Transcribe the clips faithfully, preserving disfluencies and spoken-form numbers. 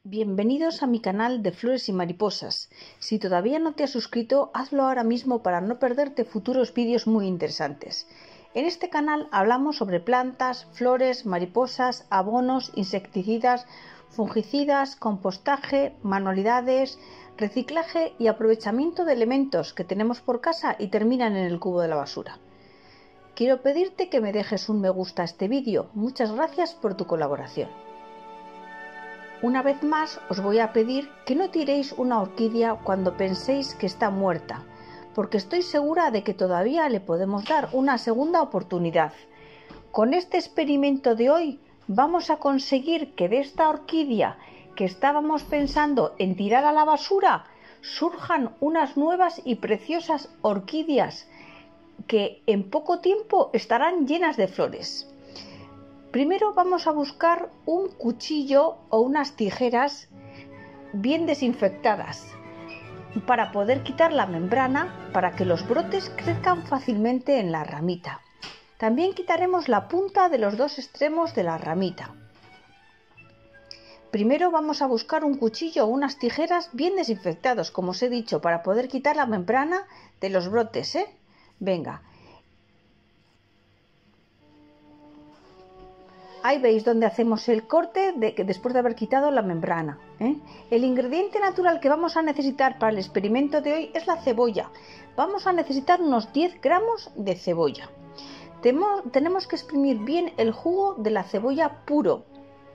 Bienvenidos a mi canal de flores y mariposas. Si todavía no te has suscrito, hazlo ahora mismo para no perderte futuros vídeos muy interesantes. En este canal hablamos sobre plantas, flores, mariposas, abonos, insecticidas, fungicidas, compostaje, manualidades, reciclaje y aprovechamiento de elementos que tenemos por casa y terminan en el cubo de la basura. Quiero pedirte que me dejes un me gusta a este vídeo. Muchas gracias por tu colaboración. Una vez más os voy a pedir que no tiréis una orquídea cuando penséis que está muerta, porque estoy segura de que todavía le podemos dar una segunda oportunidad. Con este experimento de hoy vamos a conseguir que de esta orquídea que estábamos pensando en tirar a la basura surjan unas nuevas y preciosas orquídeas que en poco tiempo estarán llenas de flores. Primero vamos a buscar un cuchillo o unas tijeras bien desinfectadas para poder quitar la membrana para que los brotes crezcan fácilmente en la ramita. También quitaremos la punta de los dos extremos de la ramita. Primero vamos a buscar un cuchillo o unas tijeras bien desinfectados, como os he dicho, para poder quitar la membrana de los brotes, ¿eh? Venga. Ahí veis donde hacemos el corte de, después de haber quitado la membrana, ¿eh? El ingrediente natural que vamos a necesitar para el experimento de hoy es la cebolla. Vamos a necesitar unos diez gramos de cebolla. Tenemos, tenemos que exprimir bien el jugo de la cebolla puro.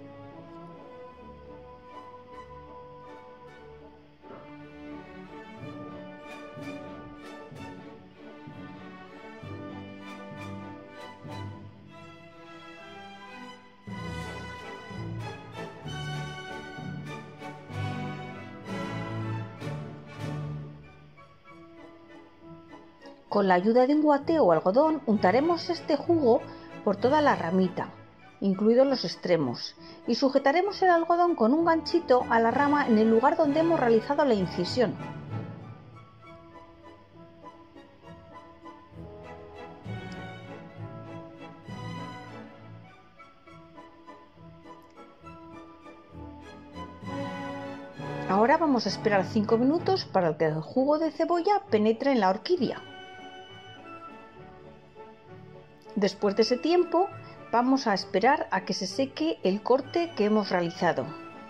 Con la ayuda de un guate o algodón untaremos este jugo por toda la ramita, incluidos los extremos, y sujetaremos el algodón con un ganchito a la rama en el lugar donde hemos realizado la incisión. Ahora vamos a esperar cinco minutos para que el jugo de cebolla penetre en la orquídea. Después de ese tiempo vamos a esperar a que se seque el corte que hemos realizado.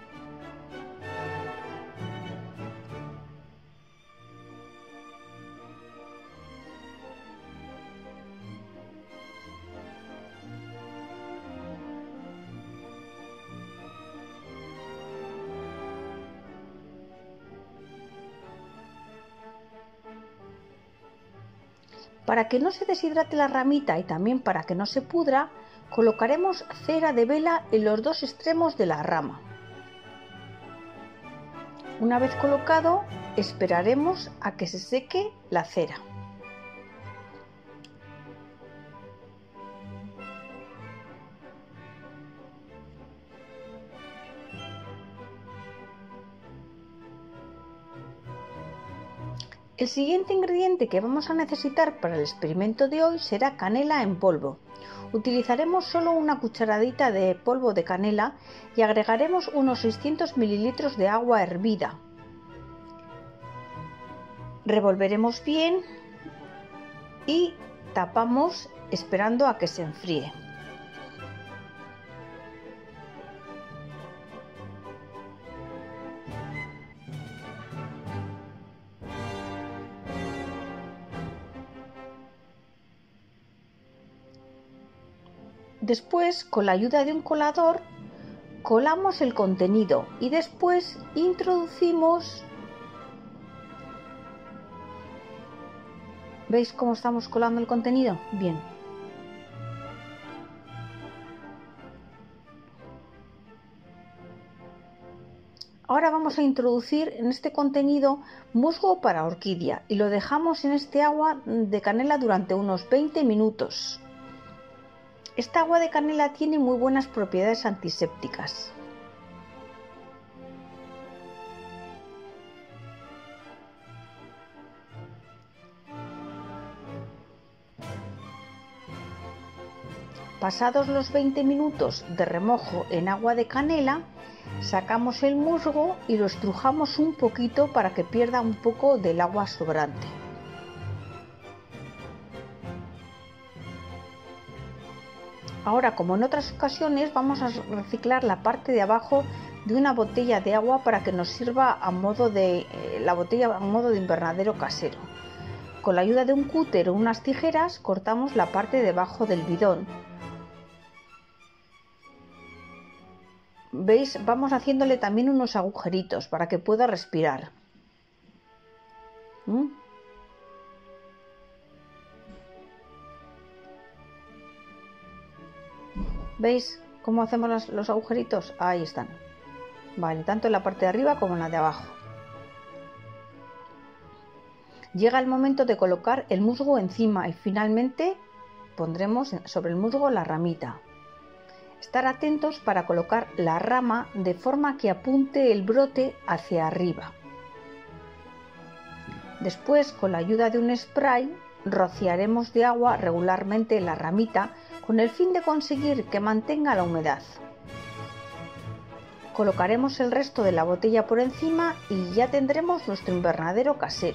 Para que no se deshidrate la ramita y también para que no se pudra, colocaremos cera de vela en los dos extremos de la rama. Una vez colocado, esperaremos a que se seque la cera. El siguiente ingrediente que vamos a necesitar para el experimento de hoy será canela en polvo. Utilizaremos solo una cucharadita de polvo de canela y agregaremos unos seiscientos mililitros de agua hervida. Revolveremos bien y tapamos esperando a que se enfríe. Después, con la ayuda de un colador, colamos el contenido y después introducimos... ¿Veis cómo estamos colando el contenido? Bien. Ahora vamos a introducir en este contenido musgo para orquídea y lo dejamos en este agua de canela durante unos veinte minutos. Esta agua de canela tiene muy buenas propiedades antisépticas. Pasados los veinte minutos de remojo en agua de canela, Sacamos el musgo y lo estrujamos un poquito para que pierda un poco del agua sobrante. Ahora, como en otras ocasiones, vamos a reciclar la parte de abajo de una botella de agua para que nos sirva a modo de eh, la botella a modo de invernadero casero. Con la ayuda de un cúter o unas tijeras cortamos la parte de abajo del bidón. ¿Veis? Vamos haciéndole también unos agujeritos para que pueda respirar. ¿Mm? ¿Veis cómo hacemos los, los agujeritos? Ahí están. Vale, tanto en la parte de arriba como en la de abajo. Llega el momento de colocar el musgo encima y finalmente pondremos sobre el musgo la ramita. Estar atentos para colocar la rama de forma que apunte el brote hacia arriba. Después, con la ayuda de un spray, rociaremos de agua regularmente la ramita con el fin de conseguir que mantenga la humedad. Colocaremos el resto de la botella por encima y ya tendremos nuestro invernadero casero.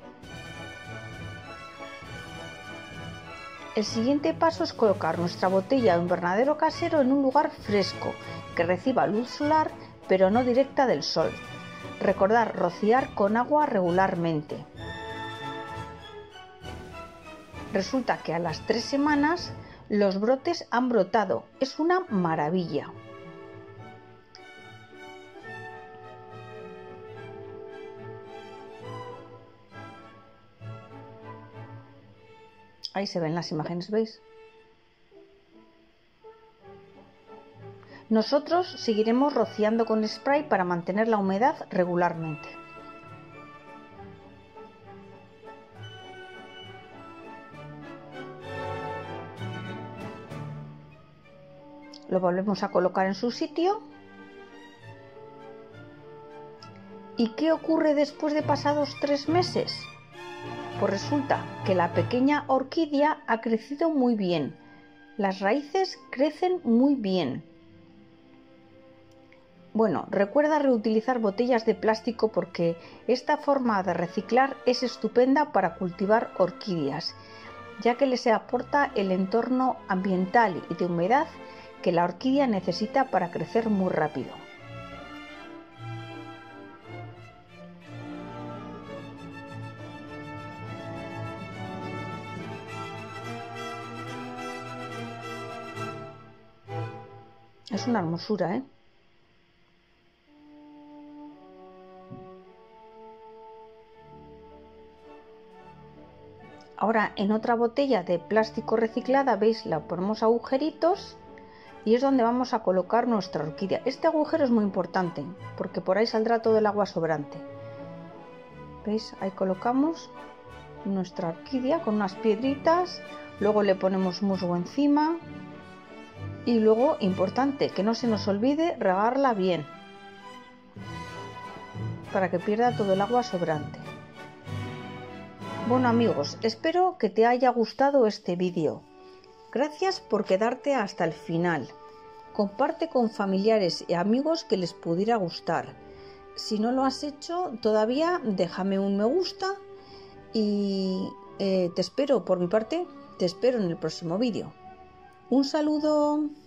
El siguiente paso es colocar nuestra botella o invernadero casero en un lugar fresco, que reciba luz solar, pero no directa del sol. Recordar rociar con agua regularmente. Resulta que a las tres semanas los brotes han brotado. Es una maravilla. Ahí se ven las imágenes, ¿veis? Nosotros seguiremos rociando con spray para mantener la humedad regularmente. Lo volvemos a colocar en su sitio. ¿Y qué ocurre después de pasados tres meses? Pues resulta que la pequeña orquídea ha crecido muy bien. Las raíces crecen muy bien. Bueno, recuerda reutilizar botellas de plástico porque esta forma de reciclar es estupenda para cultivar orquídeas, ya que les aporta el entorno ambiental y de humedad que la orquídea necesita para crecer muy rápido. Es una hermosura, ¿eh? Ahora en otra botella de plástico reciclada, veis, la ponemos agujeritos y es donde vamos a colocar nuestra orquídea. Este agujero es muy importante porque por ahí saldrá todo el agua sobrante. ¿Veis? Ahí colocamos nuestra orquídea con unas piedritas, luego le ponemos musgo encima y luego, importante, que no se nos olvide regarla bien para que pierda todo el agua sobrante. Bueno amigos, espero que te haya gustado este vídeo. Gracias por quedarte hasta el final. Comparte con familiares y amigos que les pudiera gustar. Si no lo has hecho todavía, déjame un me gusta y eh, te espero, por mi parte, te espero en el próximo vídeo. Un saludo.